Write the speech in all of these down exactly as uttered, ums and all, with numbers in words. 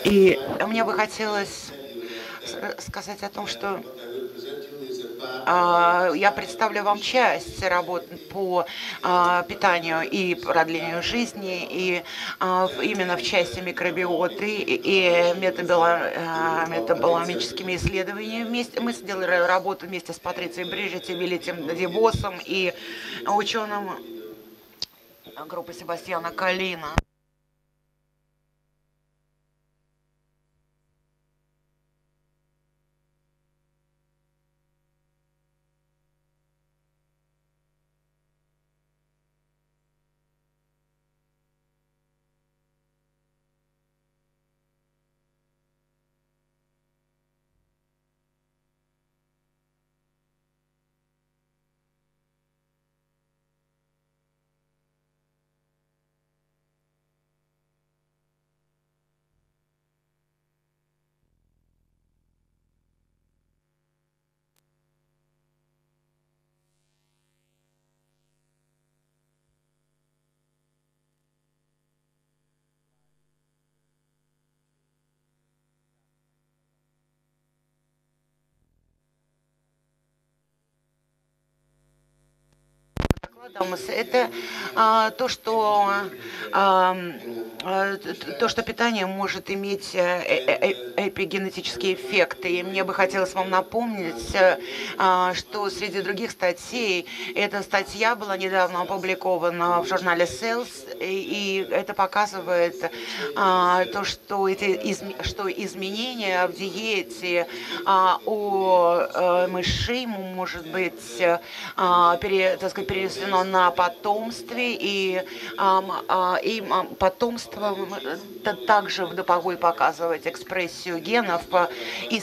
И мне бы хотелось сказать о том, что я представлю вам часть работ по питанию и продлению жизни, и именно в части микробиоты и метабиологическими исследованиями. Вместе мы сделали работу вместе с Патрицией Бриджит, Вилетем Девосом и ученым группы Себастьяна Калина. Это а, то, что а, то, что питание может иметь эпигенетические эффекты. И мне бы хотелось вам напомнить, а, что среди других статей эта статья была недавно опубликована в журнале Cells, и, и это показывает а, то, что, эти, из, что изменения в диете а, у а, мышей может быть а, пере, так сказать, перенесено на потомстве, и, а, и потомство также вдобавок показывает экспрессию генов, и,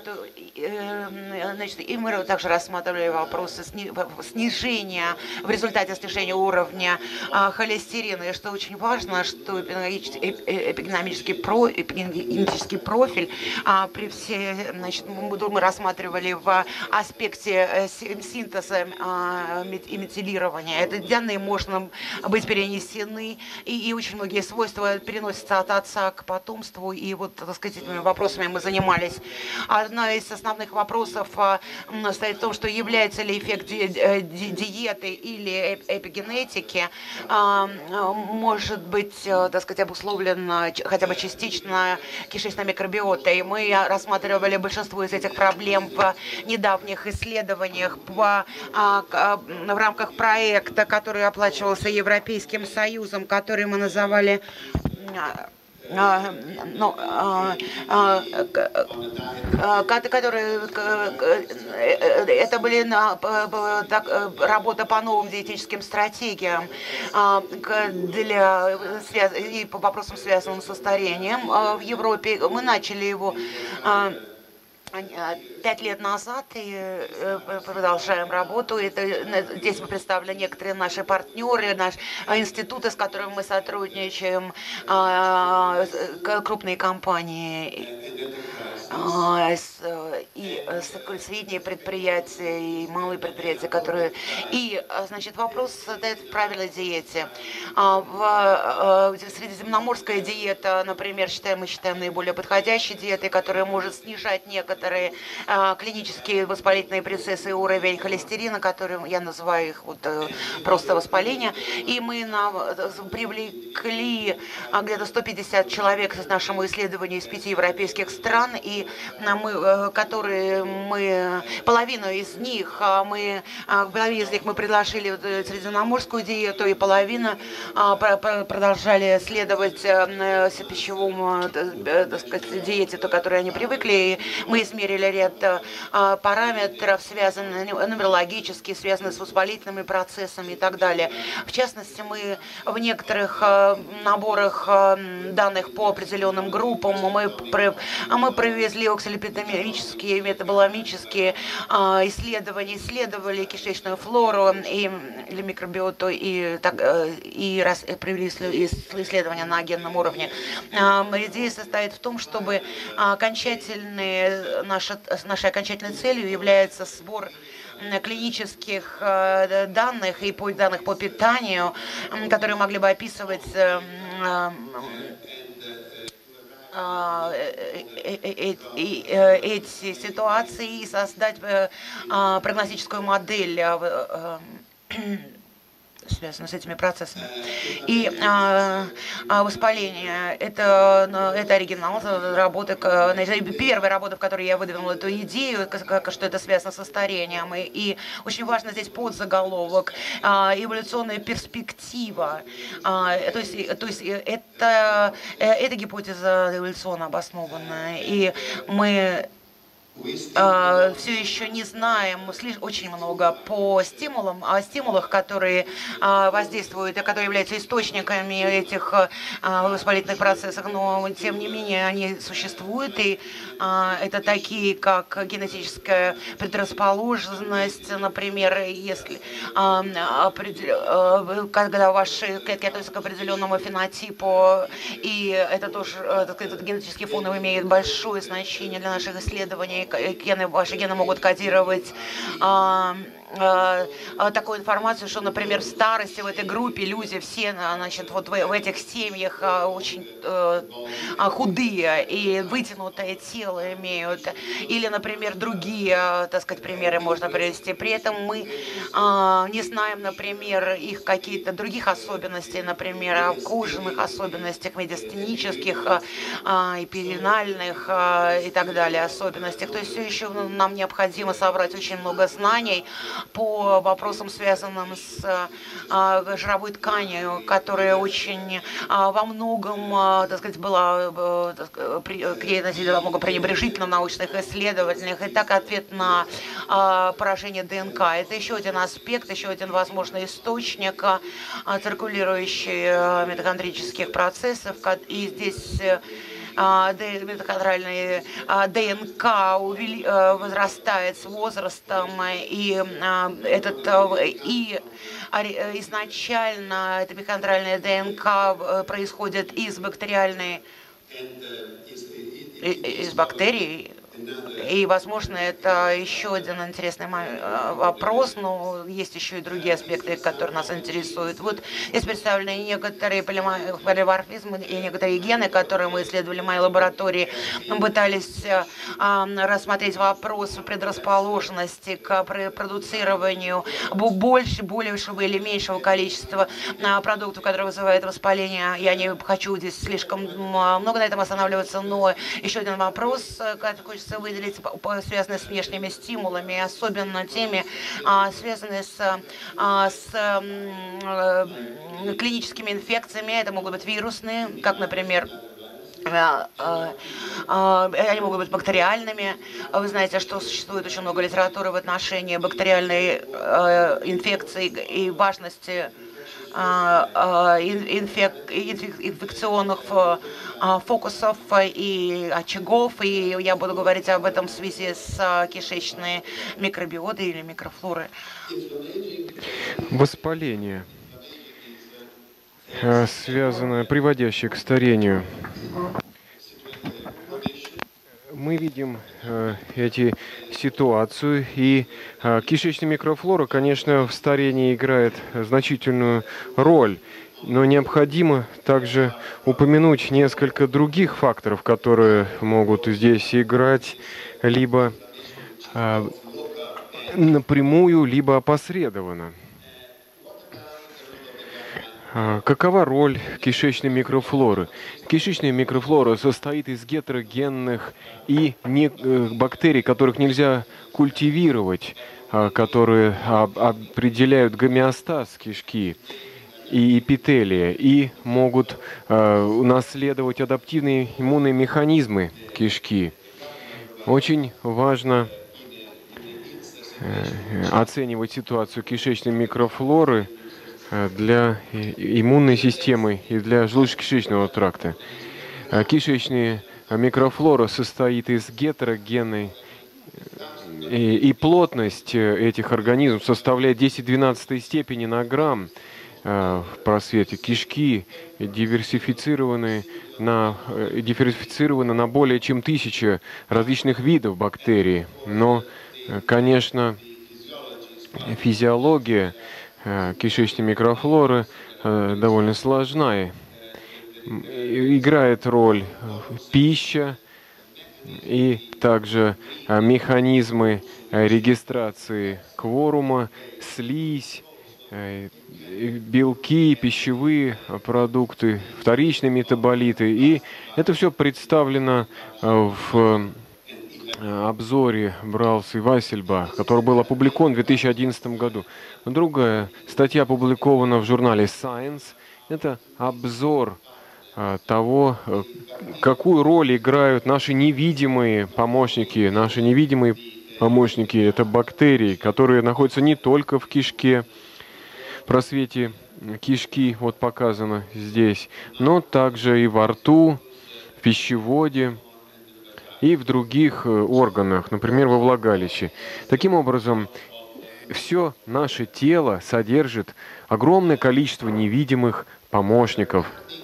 значит, и мы также рассматривали вопросы снижения, в результате снижения уровня холестерина, и что очень важно, что эпигенетический, про, эпигенетический профиль при все, значит, мы рассматривали в аспекте синтеза и метилирования. Это данные можно быть перенесены, и, и очень многие свойства переносятся от отца к потомству, и вот, так сказать, этими вопросами мы занимались. Одна из основных вопросов стоит в том, что является ли эффект ди ди диеты или эпигенетики может быть, так сказать, обусловлен хотя бы частично кишечной микробиотой. Мы рассматривали большинство из этих проблем в недавних исследованиях по, в рамках проекта, который оплачивался Европейским Союзом, который мы называли ну, которые, это были так, работа по новым диетическим стратегиям для, и по вопросам, связанным со старением в Европе. Мы начали его пять лет назад и продолжаем работу. Это, здесь мы представлены некоторые наши партнеры, наши институты, с которыми мы сотрудничаем, крупные компании и средние предприятия, и малые предприятия, которые... И, значит, вопрос стоит в правильной диете. В средиземноморская диета, например, считаем, мы считаем наиболее подходящей диетой, которая может снижать некоторые клинические воспалительные процессы и уровень холестерина, который я называю их вот просто воспаление. И мы на, привлекли где-то сто пятьдесят человек с нашему исследованию из пяти европейских стран, и мы, которые мы, половину из них, мы, половину из них мы предложили средиземноморскую диету, и половина продолжали следовать пищевому, так сказать, диете, то, которой они привыкли. И мы измерили ряд параметров, связанных нумерологически, связанных с воспалительными процессами и так далее. В частности, мы в некоторых наборах данных по определенным группам мы, мы провезли оксилипидемические, метаболомические исследования, исследовали кишечную флору и, или микробиоту, и, так, и раз, провели исследования на генном уровне. Идея состоит в том, чтобы окончательные, наша, нашей окончательной целью является сбор клинических данных и по данных по питанию, которые могли бы описывать а, э, э, э, э, эти ситуации и создать э, а, прогностическую модель, а, э, связано с этими процессами. И а, а, воспаление это, ну, это оригинал работы, первая работа, в которой я выдвинула эту идею, как, что это связано со старением. И, и очень важно здесь подзаголовок а, эволюционная перспектива. А, то, есть, то есть это, эта гипотеза эволюционно обоснованная. И мы Uh, все еще не знаем очень много по стимулам, о стимулах, которые uh, воздействуют и которые являются источниками этих uh, воспалительных процессов, но тем не менее они существуют, и uh, это такие, как генетическая предрасположенность, например, если uh, uh, когда ваши клетки относятся к определенному фенотипу, и это тоже, так сказать, этот генетический фон имеет большое значение для наших исследований. Гены, ваши гены могут кодировать а, а, а, такую информацию, что, например, в старости в этой группе люди все, значит, вот в, в этих семьях а, очень а, худые и вытянутое тело имеют. Или, например, другие, так сказать, примеры можно привести. При этом мы а, не знаем, например, их какие-то других особенностей, например, кожаных особенностях, медиастенических, а, и перинальных а, и так далее особенностях. То есть все еще нам необходимо собрать очень много знаний по вопросам, связанным с а, жировой тканью, которая очень а, во многом, а, так сказать, была а, к ней носили во многом пренебрежительно в научных исследованиях. И так ответ на а, поражение ДНК. Это еще один аспект, еще один возможный источник а, циркулирующих а, митохондрических процессов. И здесь митохондральная ДНК возрастает с возрастом, и этот и изначально эта митохондральная ДНК происходит из бактериальной из бактерий. И, возможно, это еще один интересный вопрос, но есть еще и другие аспекты, которые нас интересуют. Вот здесь представлены некоторые полиморфизмы и некоторые гены, которые мы исследовали в моей лаборатории. Мы пытались а, рассмотреть вопрос предрасположенности к продуцированию больше, большего или меньшего количества а, продуктов, которые вызывают воспаление. Я не хочу здесь слишком много на этом останавливаться, но еще один вопрос, который хочется выделить, связанные с внешними стимулами, особенно теми, связанные с, с клиническими инфекциями. Это могут быть вирусные, как, например, они могут быть бактериальными. Вы знаете, что существует очень много литературы в отношении бактериальной инфекции и важности инфек, инфекционных фокусов и очагов, и я буду говорить об этом в связи с кишечной микробиотой или микрофлорой. Воспаление, связанное, приводящее к старению. Мы видим э, эти ситуации, и э, кишечная микрофлора, конечно, в старении играет значительную роль, но необходимо также упомянуть несколько других факторов, которые могут здесь играть либо э, напрямую, либо опосредованно. Какова роль кишечной микрофлоры? Кишечная микрофлора состоит из гетерогенных и не, бактерий, которых нельзя культивировать, которые определяют гомеостаз кишки и эпителия и могут унаследовать адаптивные иммунные механизмы кишки. Очень важно оценивать ситуацию кишечной микрофлоры для иммунной системы и для желудочно-кишечного тракта. Кишечная микрофлора состоит из гетерогенной, и, и плотность этих организмов составляет десять в двенадцатой степени на грамм в просвете. Кишки диверсифицированы на, диверсифицированы на более чем тысяча различных видов бактерий. Но, конечно, физиология кишечной микрофлоры э, довольно сложная. играет роль пища и также механизмы регистрации кворума, слизь, белки, пищевые продукты, вторичные метаболиты. И это все представлено в обзоре Браус и Вайсельбах, который был опубликован в две тысячи одиннадцатом году. Другая статья опубликована в журнале Science. Это обзор того, какую роль играют наши невидимые помощники. Наши невидимые помощники – это бактерии, которые находятся не только в кишке, в просвете кишки, вот показано здесь, но также и во рту, в пищеводе и в других органах, например, во влагалище. Таким образом, все наше тело содержит огромное количество невидимых помощников.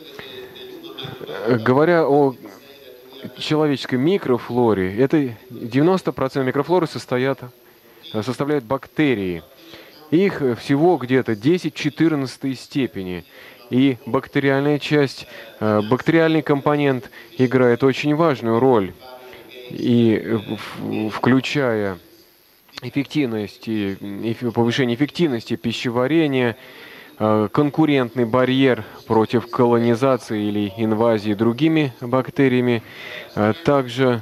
Говоря о человеческой микрофлоре, это девяносто процентов микрофлоры состоят, составляют бактерии. Их всего где-то десять в четырнадцатой степени. И бактериальная часть, бактериальный компонент играет очень важную роль. И включая эффективность и повышение эффективности пищеварения, конкурентный барьер против колонизации или инвазии другими бактериями, также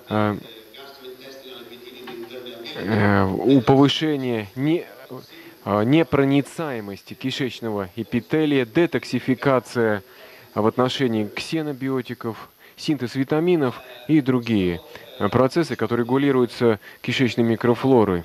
у повышения не, непроницаемости кишечного эпителия, детоксификация в отношении ксенобиотиков, синтез витаминов и другие процессы, которые регулируются кишечной микрофлорой.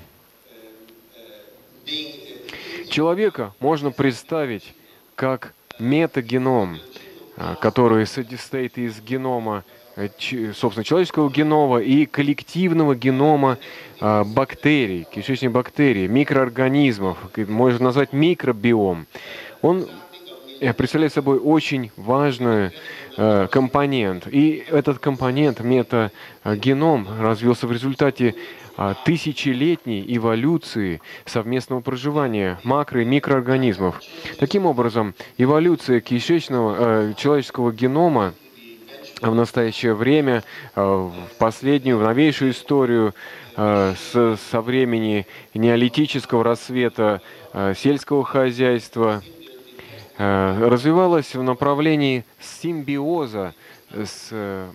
Человека можно представить как метагеном, который состоит из генома, собственно, человеческого генома и коллективного генома бактерий, кишечных бактерий, микроорганизмов, можно назвать микробиом. Он представляет собой очень важный э, компонент. И этот компонент, метагеном, развился в результате э, тысячелетней эволюции совместного проживания макро- и микроорганизмов. Таким образом, эволюция кишечного, э, человеческого генома в настоящее время, э, в последнюю, в новейшую историю, э, с, со времени неолитического рассвета э, сельского хозяйства, развивалась в направлении симбиоза с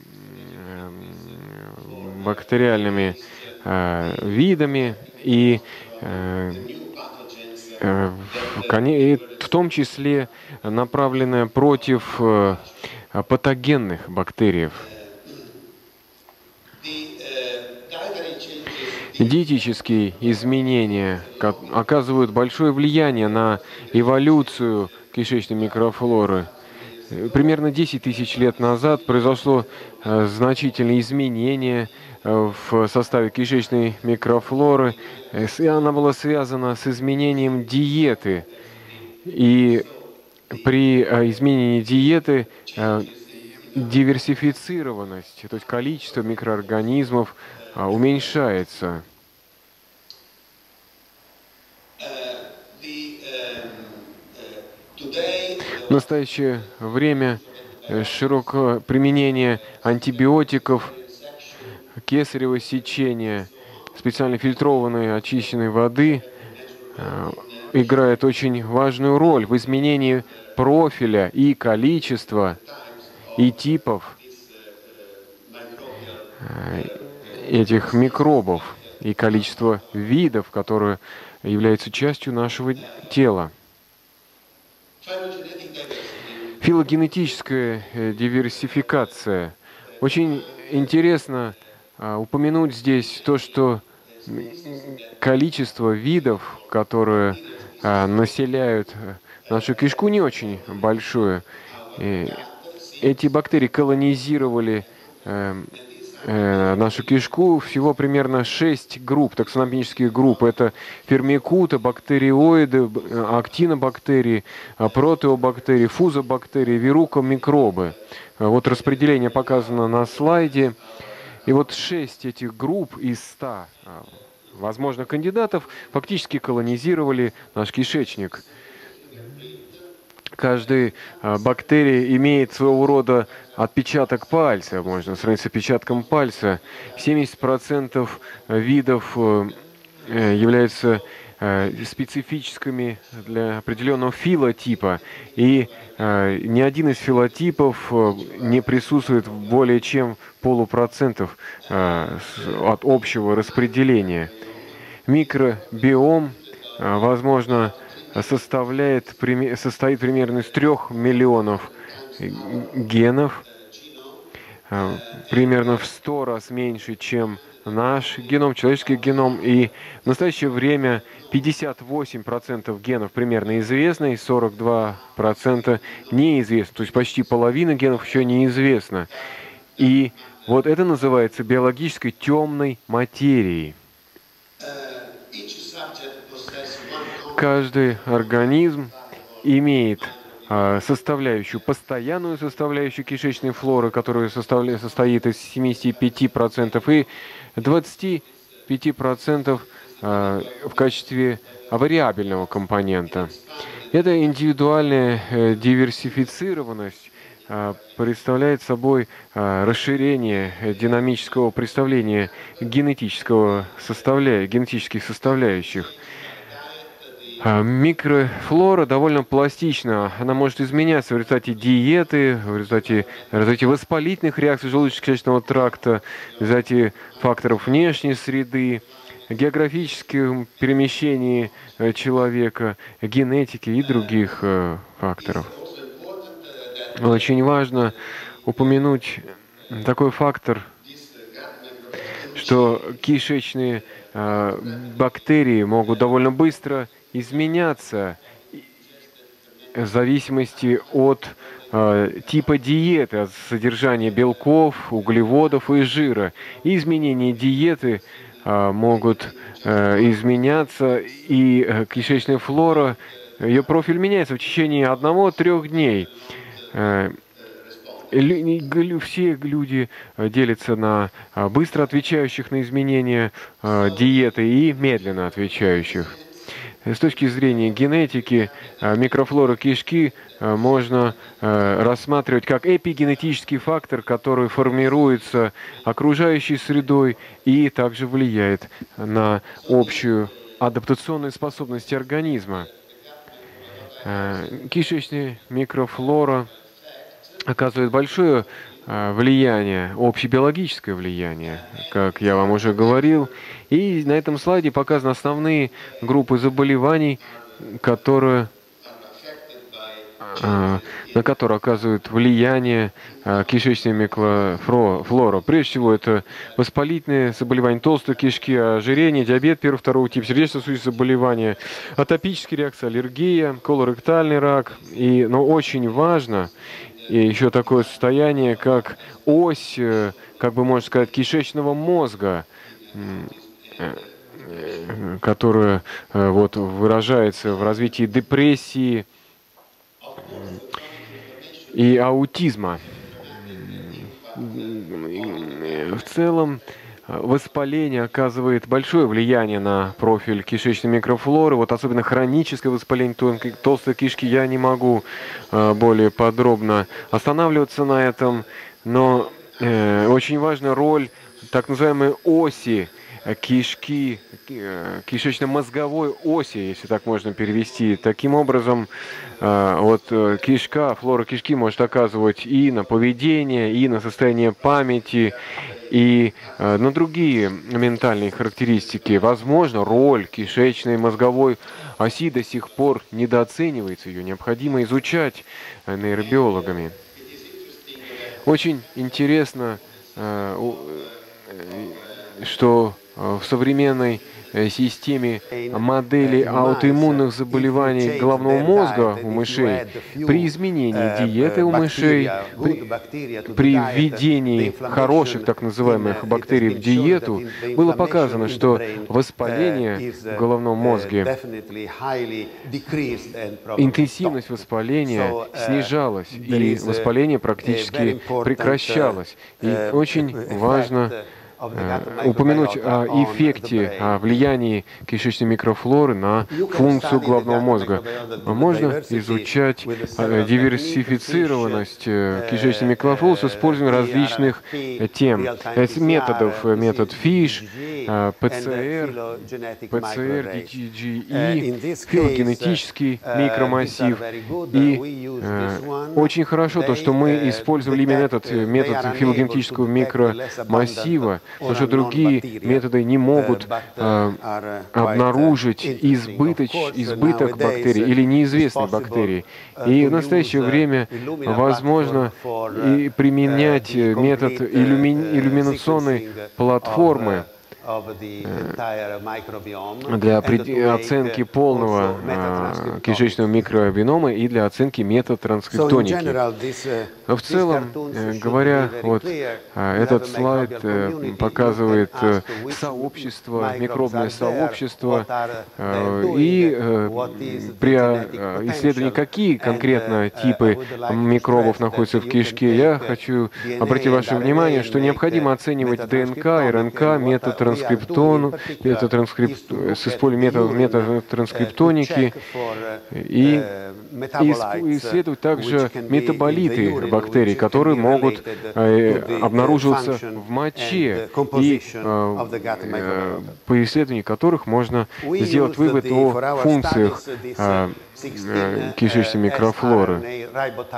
бактериальными видами и в том числе направленная против патогенных бактерий. Диетические изменения оказывают большое влияние на эволюцию кишечной микрофлоры. Примерно десять тысяч лет назад произошло э, значительное изменение э, в составе кишечной микрофлоры, э, и она была связана с изменением диеты. И при э, изменении диеты э, диверсифицированность, то есть количество микроорганизмов э, уменьшается. В настоящее время широкое применение антибиотиков, кесарево сечение, специально фильтрованной очищенной воды играет очень важную роль в изменении профиля и количества и типов этих микробов и количества видов, которые являются частью нашего тела. Филогенетическая диверсификация. Очень интересно а, упомянуть здесь то, что количество видов, которые а, населяют нашу кишку, не очень большое. И эти бактерии колонизировали э, э, нашу кишку. Всего примерно шесть групп, таксономических групп. Это фермикута, бактериоиды, актинобактерии, протеобактерии, фузобактерии, вирукомикробы. Вот распределение показано на слайде. И вот шесть этих групп из ста возможных кандидатов фактически колонизировали наш кишечник. Каждая бактерия имеет своего рода отпечаток пальца, можно сравнить с отпечатком пальца. семьдесят процентов видов являются специфическими для определенного филотипа, и ни один из филотипов не присутствует более чем полупроцентов от общего распределения. Микробиом, возможно, составляет, состоит примерно из трех миллионов генов, примерно в сто раз меньше, чем наш геном, человеческий геном. И в настоящее время пятьдесят восемь процентов генов примерно известно, и сорок два процента неизвестно. То есть почти половина генов еще неизвестна. И вот это называется биологической темной материей. Каждый организм имеет а, составляющую, постоянную составляющую кишечной флоры, которая составля, состоит из семидесяти пяти процентов, и двадцати пяти процентов а, в качестве вариабельного компонента. Эта индивидуальная э, диверсифицированность а, представляет собой а, расширение динамического представления генетического составля... генетических составляющих. Микрофлора довольно пластична, она может изменяться в результате диеты, в результате, в результате воспалительных реакций желудочно-кишечного тракта, в результате факторов внешней среды, географических перемещений человека, генетики и других факторов. Очень важно упомянуть такой фактор, что кишечные бактерии могут довольно быстро изменяться в зависимости от э, типа диеты, от содержания белков, углеводов и жира. И изменения диеты э, могут э, изменяться, и э, кишечная флора, ее профиль меняется в течение одного-трех дней. Э, Все люди делятся на быстро отвечающих на изменения э, диеты и медленно отвечающих. С точки зрения генетики, микрофлора кишки можно рассматривать как эпигенетический фактор, который формируется окружающей средой и также влияет на общую адаптационную способность организма. Кишечная микрофлора оказывает большое влияние, общебиологическое влияние, как я вам уже говорил. И на этом слайде показаны основные группы заболеваний, которые, на которые оказывают влияние кишечная микрофлора. Прежде всего, это воспалительные заболевания толстой кишки, ожирение, диабет первого, второго типа, сердечно-сосудистые заболевания, атопические реакции, аллергия, колоректальный рак. И, но очень важно, и еще такое состояние, как ось, как бы можно сказать, кишечного мозга, которая вот выражается в развитии депрессии и аутизма. В целом, воспаление оказывает большое влияние на профиль кишечной микрофлоры, вот особенно хроническое воспаление тонкой, толстой кишки. Я не могу э, более подробно останавливаться на этом, но э, очень важна роль так называемой оси кишки, э, кишечно-мозговой оси, если так можно перевести. Таким образом, э, вот э, кишка, флора кишки может оказывать и на поведение, и на состояние памяти, и э, на другие ментальные характеристики. Возможно, роль кишечной мозговой оси до сих пор недооценивается. Ее необходимо изучать э, нейробиологами. Очень интересно, э, э, что э, в современной системе модели аутоиммунных заболеваний головного мозга у мышей, при изменении диеты у мышей, при, при введении хороших так называемых бактерий в диету, было показано, что воспаление в головном мозге, интенсивность воспаления снижалась, и воспаление практически прекращалось. И очень важно упомянуть о эффекте, о влиянии кишечной микрофлоры на функцию головного мозга. Можно изучать диверсифицированность кишечной микрофлоры с использованием различных тем, методов, метод ФИШ, ПЦР, ПЦР, ди ти джи и, филогенетический микромассив. И э, очень хорошо то, что мы использовали именно этот метод филогенетического микромассива, потому что другие методы не могут э, обнаружить избыточ, избыток бактерий или неизвестной бактерии. И в настоящее время возможно и применять метод иллюми, иллюминационной платформы для оценки полного э, кишечного микробиома и для оценки метатранскриптоники. Но в целом, э, говоря, вот э, этот слайд э, показывает э, сообщество, микробное сообщество, э, и э, при э, исследовании, какие конкретно типы микробов находятся в кишке, я хочу обратить ваше внимание, что необходимо оценивать ДНК, РНК, метатранскриптоники, Транскриптон, метатранскрип... с использованием метатранскриптоники и исследовать также метаболиты бактерий, которые могут э, обнаруживаться в моче, и э, по исследованию которых можно сделать вывод о функциях э, кишечной микрофлоры.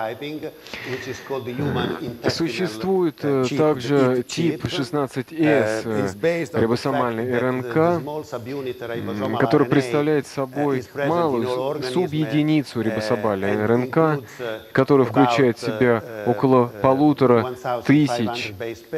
Существует также тип шестнадцать эс рибосомальной РНК, который представляет собой малую субъединицу рибосомальной РНК, которая включает в себя около полутора тысяч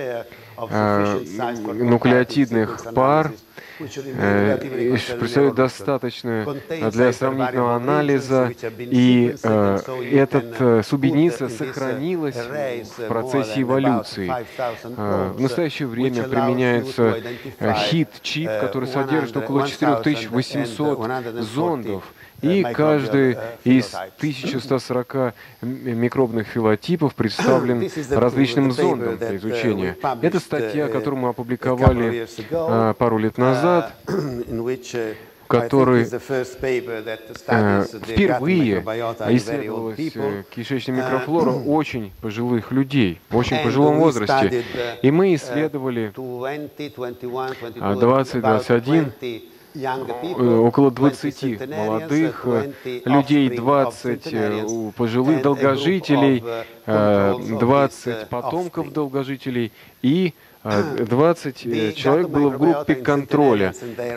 нуклеотидных пар, представляет достаточную для сравнительного анализа, и э, эта субъединица сохранилась в процессе эволюции. Э, в настоящее время применяется хит-чип, который содержит около четырёх тысяч восьмисот зондов, и каждый из тысячи ста сорока микробных филотипов представлен различным зондом для изучения. Это статья, которую мы опубликовали а, пару лет назад, в которой э, впервые исследовалась э, кишечная микрофлора очень пожилых людей, в очень пожилом возрасте. И мы исследовали двадцать двадцать один около двадцати молодых людей, двадцать пожилых долгожителей, двадцать потомков долгожителей и двадцать человек было в группе контроля.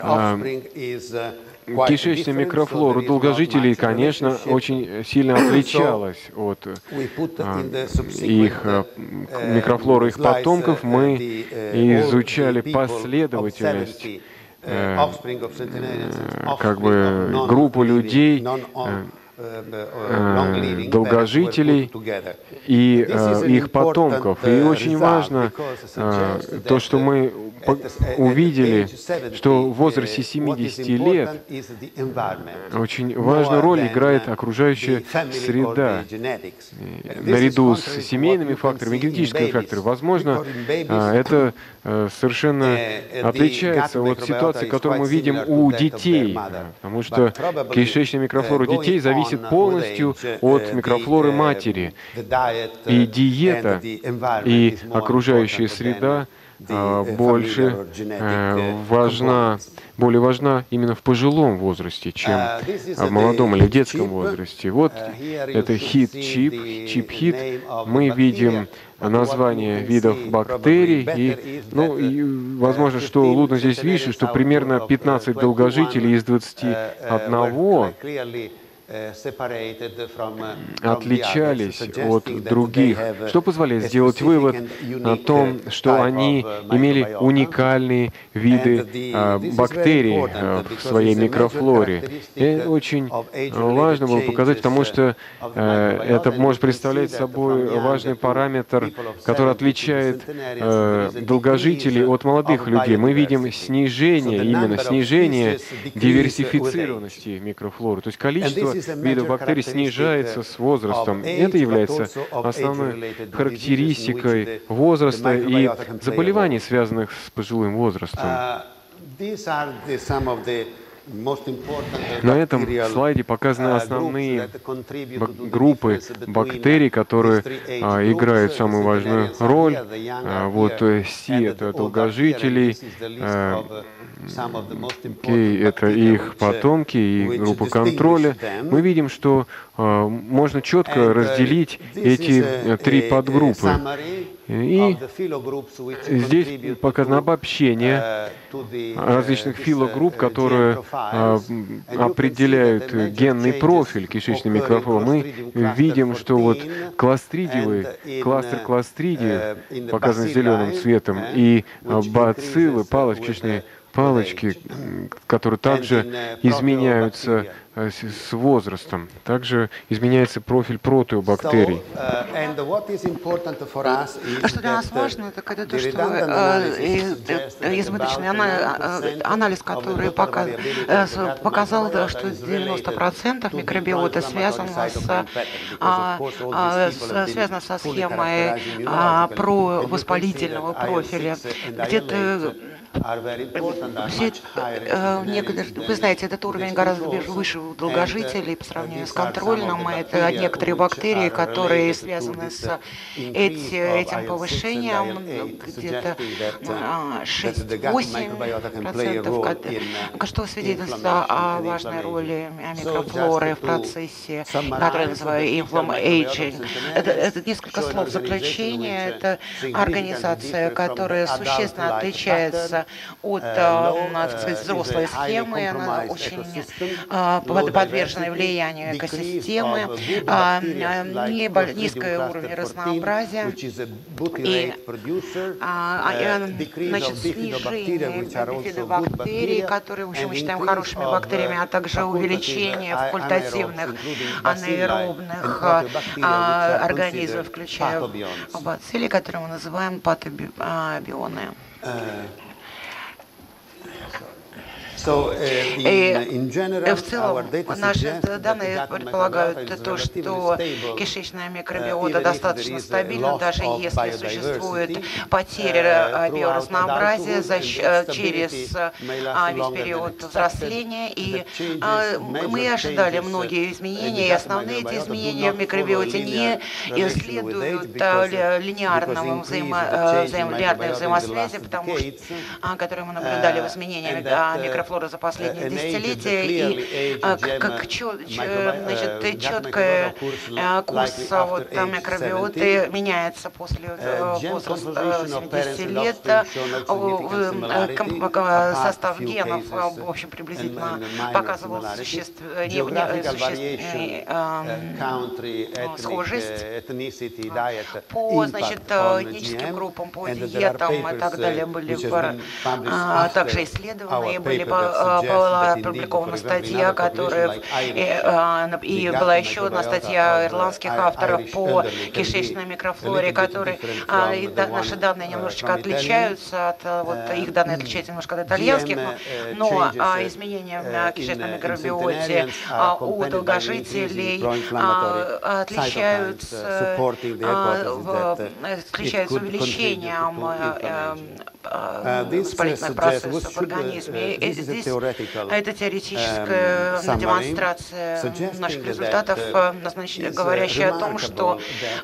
Кишечная микрофлора у долгожителей, конечно, очень сильно отличалась от их микрофлоры их потомков. Мы изучали последовательность, как бы группу людей, долгожителей и э, их потомков. И очень важно э, то, что мы увидели, что в возрасте семидесяти лет очень важную роль играет окружающая среда. Наряду с семейными факторами и генетическими факторами. Возможно, это совершенно отличается от ситуации, которую мы видим у детей, потому что кишечная микрофлора детей зависит полностью от микрофлоры матери. И диета, и окружающая среда больше важна, более важна именно в пожилом возрасте, чем в молодом или детском возрасте. Вот это хит-чип, чип-хит. Мы видим название видов бактерий, и, ну, и возможно, что лучше здесь видишь, что примерно пятнадцать долгожителей из двадцати одного отличались от других, что позволяет сделать вывод о том, что они имели уникальные виды э, бактерий э, в своей микрофлоре. И очень важно было показать, потому что э, это может представлять собой важный параметр, который отличает э, долгожителей от молодых людей. Мы видим снижение, именно снижение диверсифицированности микрофлоры, то есть количество видов бактерий снижается с возрастом. Это является основной характеристикой возраста и заболеваний, связанных с пожилым возрастом. На этом слайде показаны основные группы бактерий, которые а, играют самую важную роль. А, вот Си — это долгожители, а, Кей — это их потомки и группа контроля. Мы видим, что а, можно четко разделить эти три подгруппы. И здесь показано обобщение различных филогрупп, которые а, определяют генный профиль кишечной микрофлоры. Мы видим, что вот кластридиевый, кластер кластридии показан зеленым цветом, и бациллы, палочки, палочки, которые также изменяются с возрастом. Также изменяется профиль протеобактерий. Что для нас важно, это когда то, что избыточный анализ, который показал, что девяносто процентов микробиота связано с, связано со схемой провоспалительного профиля. Где-то Все, э, некоторые, вы знаете, этот уровень гораздо выше у долгожителей по сравнению с контрольным. Это некоторые бактерии, которые связаны с эти, этим повышением, где-то шесть-восемь процентов, что свидетельствует о важной роли микрофлоры в процессе, который называют inflammation. Это, это несколько слов заключения. Это организация, которая существенно отличается от, так сказать, взрослой схемы. Она очень подвержена влиянию экосистемы, низкий уровень разнообразия и, значит, снижение бифидобактерий, которые, в общем, мы считаем хорошими бактериями, а также увеличение факультативных анаэробных организмов, включая бацилли, которые мы называем патобионы. И в целом наши данные предполагают то, что кишечная микробиота достаточно стабильна, даже если существует потеря биоразнообразия через весь период взросления. И мы ожидали многие изменения, и основные эти изменения в микробиоте не следуют линейным взаимо, взаимо, взаимосвязи, потому что, которые мы наблюдали в изменениях микрофлоры за последние десятилетия, и как значит, четкая курс вот, микробиоты меняется после возраста семидесяти лет. Состав генов, в общем, приблизительно показывал существенную схожесть по, значит, этническим группам, по диетам и так далее. Были также исследованы, были была опубликована статья, которая и, и была еще одна статья ирландских авторов по кишечной микрофлоре, которые а, и, да, наши данные немножечко отличаются от вот их данные отличаются немножко от итальянских, но, но а, изменения в кишечной микробиоте а, у долгожителей а, отличаются, а, отличаются увеличением а, а, воспалительных процессов в организме. И здесь это теоретическая демонстрация наших результатов, говорящая о том, что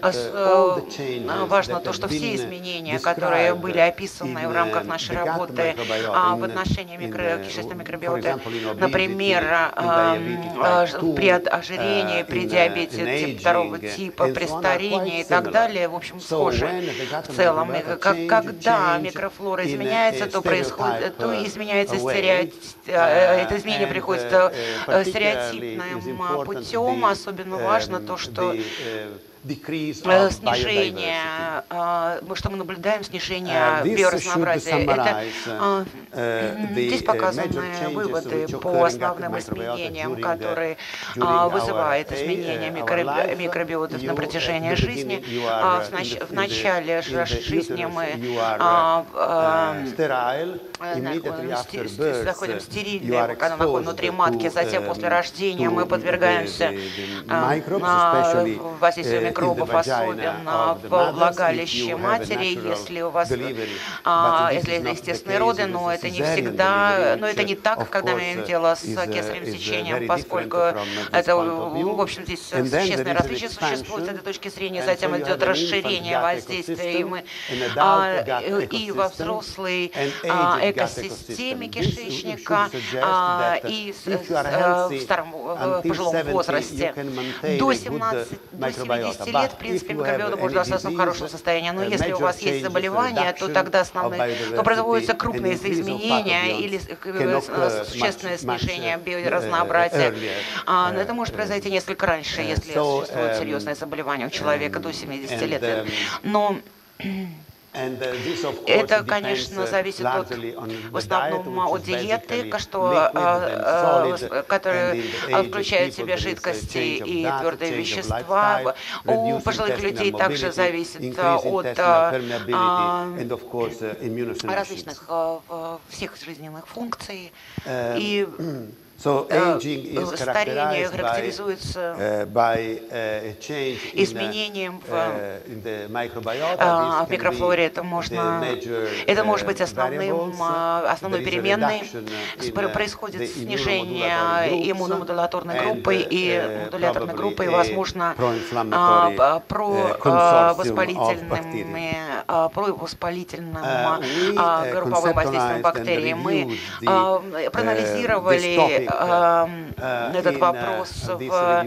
важно то, что все изменения, которые были описаны в рамках нашей работы в отношении микро, кишечной микробиоты, например, при ожирении, при диабете типа второго типа, при старении и так далее, в общем, схожи в целом. И когда микрофлора изменяется, то происходит, то изменяется стереотип. Это изменение приходит стереотипным путем. Особенно важно то, что снижение, мы что мы наблюдаем снижение биоразнообразия. Это здесь показаны выводы по основным изменениям, которые вызывают изменения микроби микробиотов на протяжении жизни. В начале жизни мы заходим стерильные, когда находим внутри матки, затем после рождения мы подвергаемся воздействию микробов, особенно в влагалище матери, если у вас, если это естественные роды, но это не всегда, но это не так, когда мы имеем дело с кесаревым сечением, поскольку это, в общем, здесь существенное различие существует с этой точки зрения, затем идет расширение воздействия, и, мы, и во взрослой экосистеме кишечника, и в старом в пожилом возрасте. До семидесяти лет, в принципе, микробиота может остаться в хорошем состоянии, но если у вас есть заболевание, то тогда основные, то производятся крупные изменения или существенное снижение биоразнообразия. Но это может произойти несколько раньше, если существует серьезное заболевание у человека до семидесяти лет. Но это, конечно, зависит от, в основном от диеты, что, которые включают в себя жидкости и твердые вещества. У пожилых людей также зависит от различных всех жизненных функций. И старение характеризуется изменением в микрофлоре. Это, можно, это может быть основным, основной переменной. Происходит снижение иммуномодуляторной группы и модуляторной группы, и, возможно, провоспалительными, провоспалительным групповым воздействием бактерий. Мы проанализировали этот вопрос в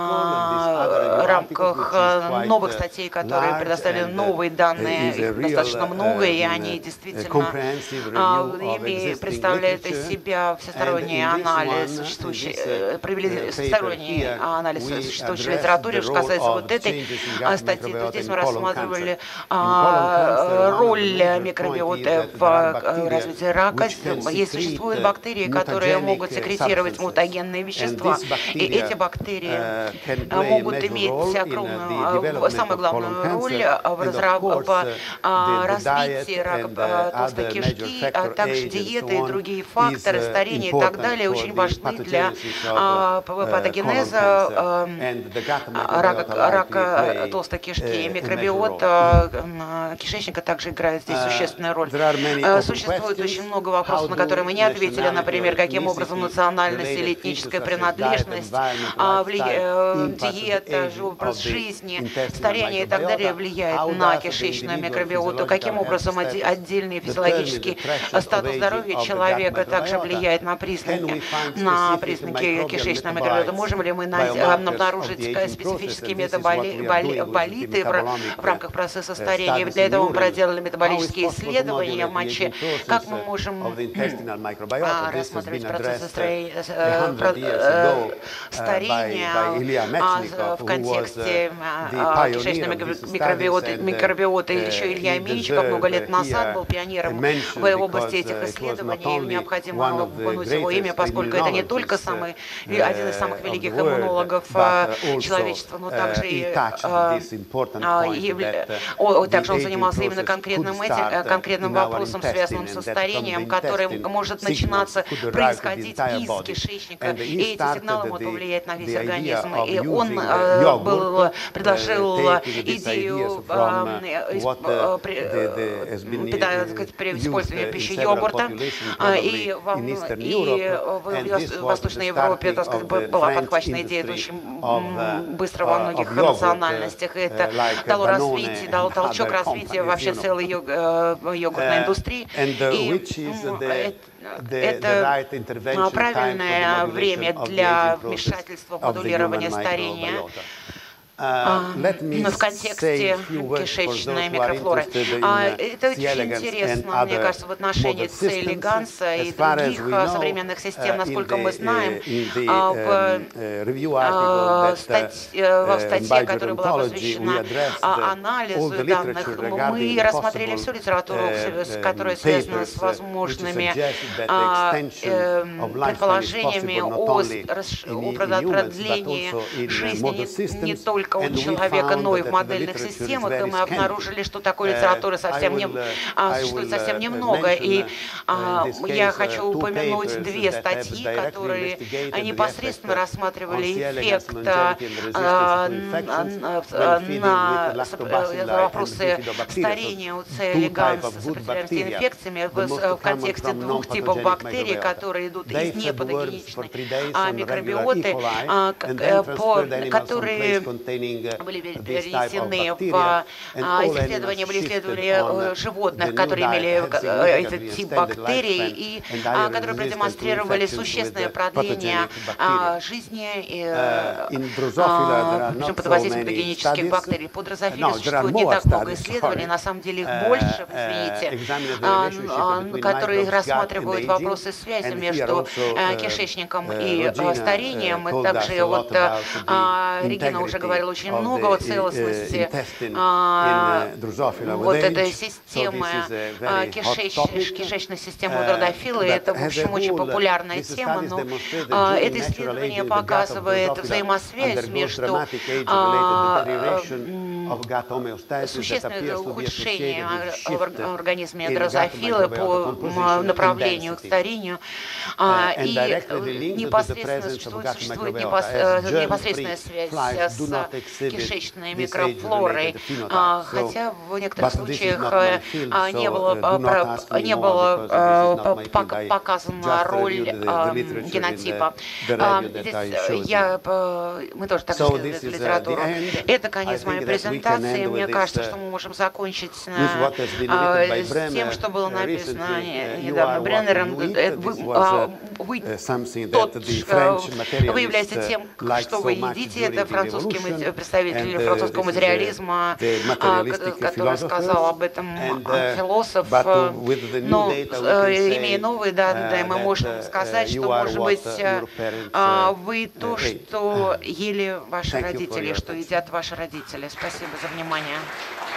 рамках новых статей, которые предоставили новые данные, их достаточно много, и они действительно представляют из себя всесторонний анализ существующей, провели всесторонний анализ существующей литературы. Что касается вот этой статьи, то здесь мы рассматривали роль микробиота в развитии рака. Есть существуют бактерии, которые могут секретировать мутагенные вещества, и эти бактерии могут иметь огромную, самую главную роль в развитии рака толстой кишки, а также диеты и другие факторы, старения и так далее очень важны для патогенеза рака, рака толстой кишки. И микробиот кишечника также играет здесь существенную роль. Существует очень много вопросов, на которые мы не ответили, например, каким образом национальность или этническая принадлежность, диета, образ жизни, старение и так далее влияет на кишечную микробиоту. Каким образом отдельный физиологический статус здоровья человека также влияет на признаки, на признаки кишечной микробиоты. Можем ли мы обнаружить специфические метаболиты в рамках процесса старения? Для этого мы проделали метаболические исследования в моче. Как мы можем рассматривать процессы старения в контексте кишечной микробиоты, микробиоты. Еще Илья Менчиков много лет назад был пионером в области этих исследований. Необходимо упомянуть его имя, поскольку это не только самый, один из самых великих иммунологов человечества, но также и также он занимался именно конкретным, этим, конкретным вопросом, связанным со старением, который может начинаться, происходить из кишечника, и эти сигналы могут повлиять на весь организм. И он был, предложил идею при использовании пищи йогурта, и в, и в Восточной Европе, так сказать, была подхвачена идея очень быстро во многих национальностях. И это дало развитие, дало толчок развития вообще целой йогуртной индустрии. И это правильное время для вмешательства в модулирование старения. А, но в контексте кишечной микрофлоры. А, это очень интересно, мне кажется, в отношении Цели Ганса и других современных систем, насколько мы знаем, а, в, а, стать, в статье, которая была посвящена а, анализу данных, мы рассмотрели всю литературу, которая связана с возможными а, э, предположениями о, о продлении жизни не, не только у человека, но и в модельных системах, и мы обнаружили, что такой литературы совсем не, а, существует совсем немного. И а, я хочу упомянуть две статьи, которые непосредственно рассматривали эффект а, на, на вопросы старения у Цели Ганса с сопротивляемостью инфекциями в, в контексте двух типов бактерий, которые идут из непатогеничной а, микробиоты, а, по, которые были перенесены в а, исследования, были исследования животных, которые имели этот тип бактерий и а, которые продемонстрировали существенное продление а, жизни и, а, причем под воздействием патогенических бактерий. По дрозофиле существует не так много исследований, на самом деле их больше, извините, а, а, которые рассматривают вопросы связи между а, кишечником и а, старением. И также вот а, Регина уже говорила очень много о целостности а, вот этой системы а, кишеч, кишечной системы у дрозофила. Это, в общем, очень популярная тема, но а, это исследование показывает взаимосвязь между а, существенное ухудшение в организме дрозофила по направлению к старению, а, и непосредственно существует, существует непосредственная связь с кишечной микрофлорой, а, хотя в некоторых случаях а, не было, не было показана роль а, генотипа. А, здесь я, мы тоже так исследовали литературу. Это конец моей презентации. Мне кажется, что мы можем закончить на, а, с тем, что было написано недавно Бреннером. Вы, вы, тот, вы являетесь тем, что вы едите. Это французский представитель французского материализма, который сказал об этом философ. Но имея новые данные, мы можем сказать, что, может быть, вы то, что ели ваши родители, что едят ваши родители. Спасибо за внимание.